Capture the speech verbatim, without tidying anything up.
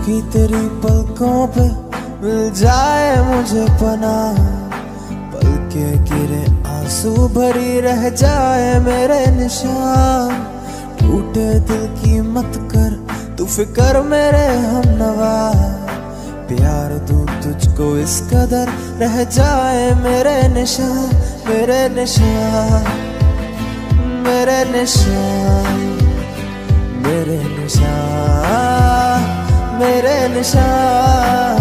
कि तेरी पलकों पे मिल जाए मुझे पनाह, पलके गिरे आंसू भरी रह जाए मेरे निशान। टूटे दिल की मत कर तू फिकर मेरे हमनवा, प्यार दूं तुझको इस कदर रह जाए मेरे निशान, मेरे निशान, मेरे निशान, मेरे निशान, मेरे निशान।